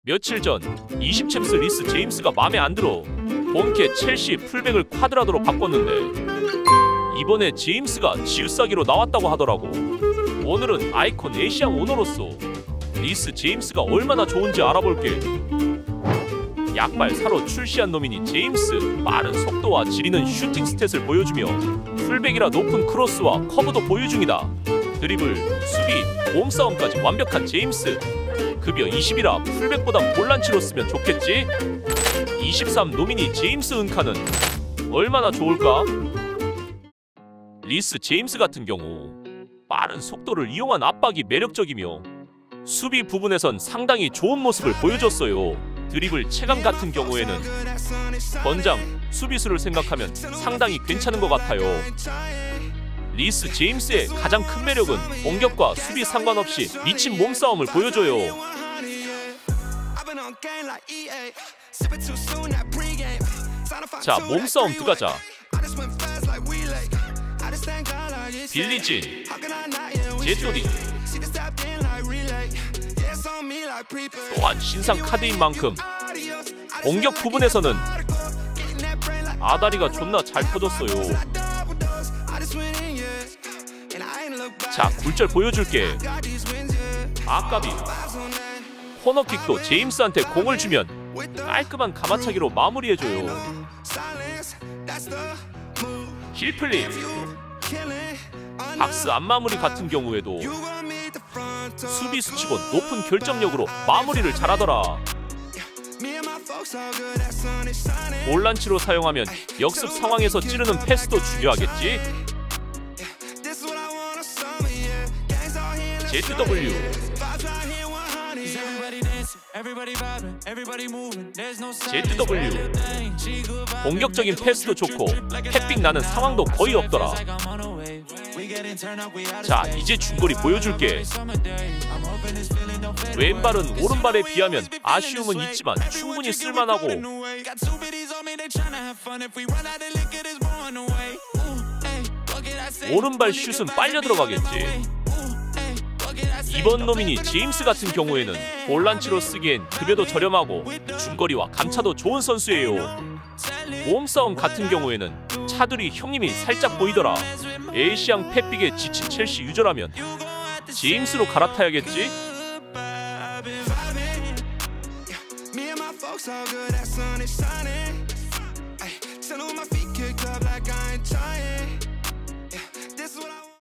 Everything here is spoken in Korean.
며칠 전 20챔스 리스 제임스가 맘에 안 들어 본캐 첼시 풀백을 쿼드라도로 바꿨는데 이번에 제임스가 지읒사기로 나왔다고 하더라고. 오늘은 아이콘 에시앙 오너로서 리스 제임스가 얼마나 좋은지 알아볼게. 약발 사로 출시한 놈이니 제임스 빠른 속도와 지리는 슈팅 스탯을 보여주며 풀백이라 높은 크로스와 커브도 보유 중이다. 드리블, 수비, 몸싸움까지 완벽한 제임스. 급여 20이라 풀백보단 볼란치로 쓰면 좋겠지? 23 노미니 제임스 은카는 얼마나 좋을까? 리스 제임스 같은 경우 빠른 속도를 이용한 압박이 매력적이며 수비 부분에선 상당히 좋은 모습을 보여줬어요. 드리블 체감 같은 경우에는 권장, 수비수를 생각하면 상당히 괜찮은 것 같아요. 리스 제임스의 가장 큰 매력은 공격과 수비 상관없이 미친 몸싸움을 보여줘요. 자, 몸싸움 들어가자. 빌리진, 제토디. 또한 신상 카드인 만큼 공격 부분에서는 아다리가 존나 잘 터졌어요. 자, 굴절 보여줄게. 아까비. 코너킥도 제임스한테 공을 주면 깔끔한 가마차기로 마무리해줘요. 힐플립. 박스 앞마무리 같은 경우에도 수비수치곤 높은 결정력으로 마무리를 잘하더라. 볼란치로 사용하면 역습 상황에서 찌르는 패스도 중요하겠지? ZW. ZW. 공격적인 패스도 좋고 햇빛 나는 상황도 거의 없더라. 자, 이제 중거리 보여줄게. 왼발은 오른발에 비하면 아쉬움은 있지만 충분히 쓸만하고 오른발 슛은 빨려 들어가겠지. 이번 노미니 제임스 같은 경우에는 볼란치로 쓰기엔 급여도 저렴하고 중거리와 감차도 좋은 선수예요. 몸싸움 같은 경우에는 차두리 형님이 살짝 보이더라. 에이시앙 팻빅에 지친 첼시 유저라면 제임스로 갈아타야겠지?